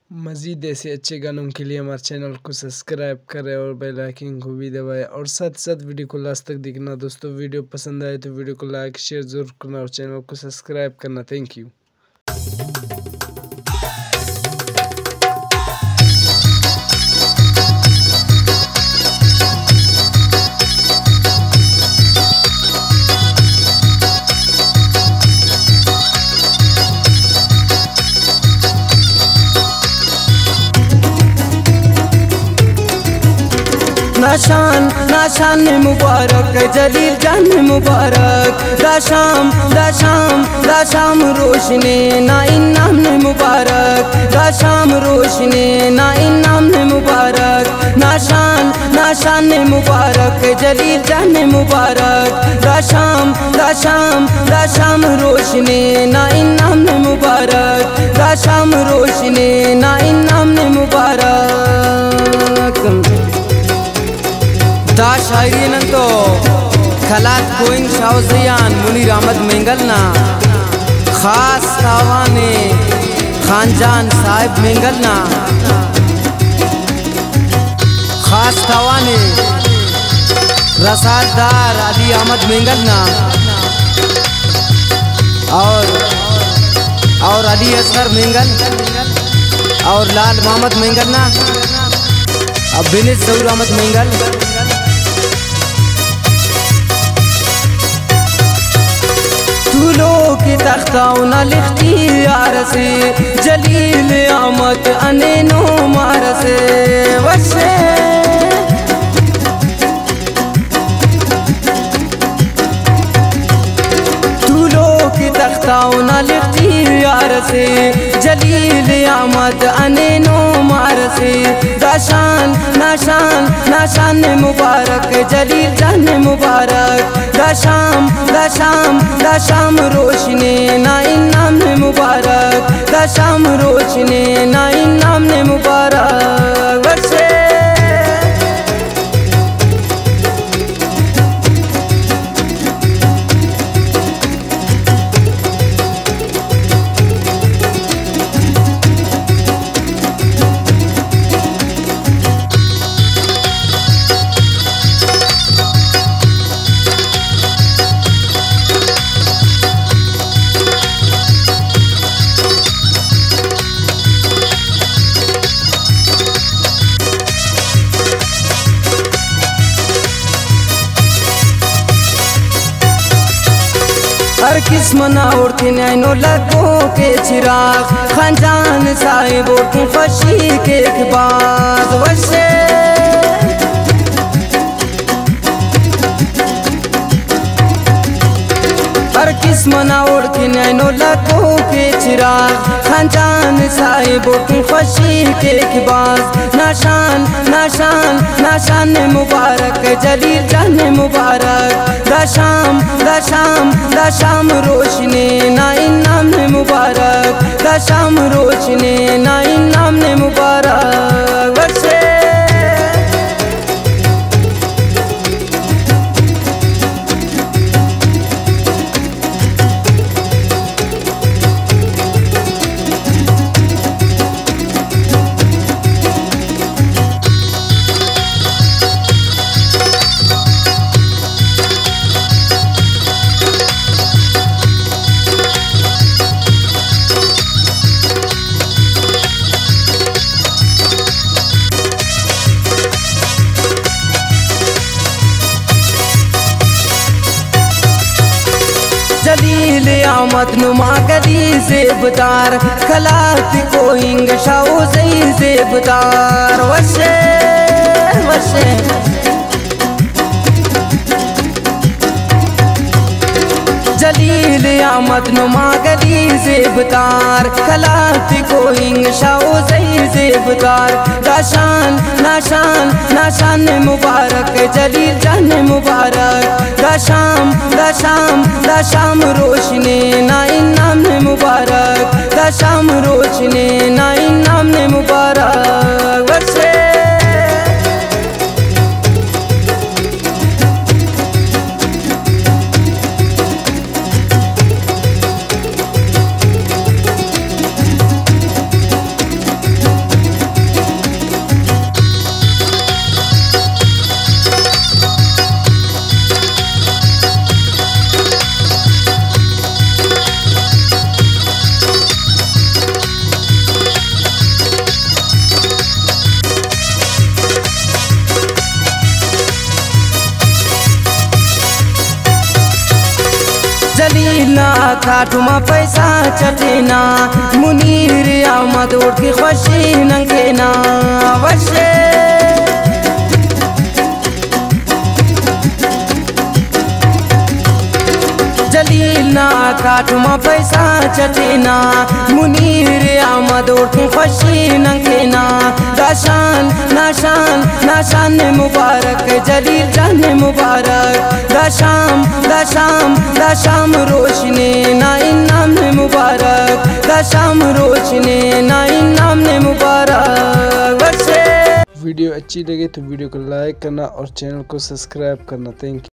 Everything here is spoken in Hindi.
मज़ीद ऐसे अच्छे गानों के लिए हमारे चैनल को सब्सक्राइब करें और बेल आइकन को भी दबाएं और साथ साथ वीडियो को लास्ट तक देखना। दोस्तों वीडियो पसंद आए तो वीडियो को लाइक शेयर ज़रूर करना और चैनल को सब्सक्राइब करना। Thank you. नाशान मुबारक जलील जान मुबारक दाशाम रोशनी ना इनाम मुबारक दाशाम रोशनी ना इनाम मुबारक नाशान मुबारक जलील जान मुबारक दाशाम रोशनी ना इनाम मुबारक दाशाम रोशनी ना इनाम मुबारक। दा शायरी नंतो खलात कोइंग शावजियान मुनीर अहमद मेंगलना खास तावाने खानजान साहिब मेंगलना खास तावाने रसादार अली अहमद मेंगलना और अली असगर मेंगल और लाल मोहम्मद मेंगलना अब बिनित जहूर अहमद मेंगल। की तख्ताउना लिखती यार से जलील आमद अनेनो मार से वसे तूलो की तख्ताउना लिखती यार से जलील आमद अनेनो मार से नाशान मुबारक जलील जान मुबारक दाशाम रोशनी ना इनाम मुबारक दाशाम रोशनी ना इनाम मुबारक वसे हर किस्म ना उड़ती नैनो लगो के चिराग खानजान साहिबों की खुशी के बाज वसे हर किस्म ना उड़ती नैनो लगो के चिराग खानजान साहिबों की खुशी के बाज नाशान मुबारक जलील जान मुबारक दाशाम रोशनी ना इनाम मुबारक दाशाम रोशनी ना इनाम मुबारक वसे जलील आमद नुमा गली ज़ेबदार खलात कोइंग शाउज़ई ज़ेबदार वसे जलील आमद नुमा गली ज़ेबदार खलात कोइंग शाउज़ई ज़ेबदार नाशान मुबारक जलील जान मुबारक दाशाम रोशनी ना इनाम मुबारक दाशाम रोशनी ना इनाम मुबारक वसे ना खाटू में पैसा चटेना मुनीर आमद उठ की खुशी नंगेना वशे जलील ना खाटू में पैसा चटेना मुनीर आमद उठ की खुशी नंगेना दाशान नाशान नाशान मुबारक जलील जान मुबारक दाशाम दाशाम दाशाम रोशनी ना इनाम मुबारक दाशाम रोशनी ना इनाम मुबारक वर्षे। वीडियो अच्छी लगे तो वीडियो को लाइक करना और चैनल को सब्सक्राइब करना। Thank you.